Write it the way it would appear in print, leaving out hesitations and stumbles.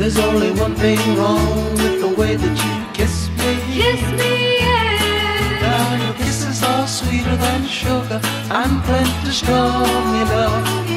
There's only one thing wrong with the way that you kiss me. Kiss me, yeah. Now your kisses are sweeter than sugar and plenty strong enough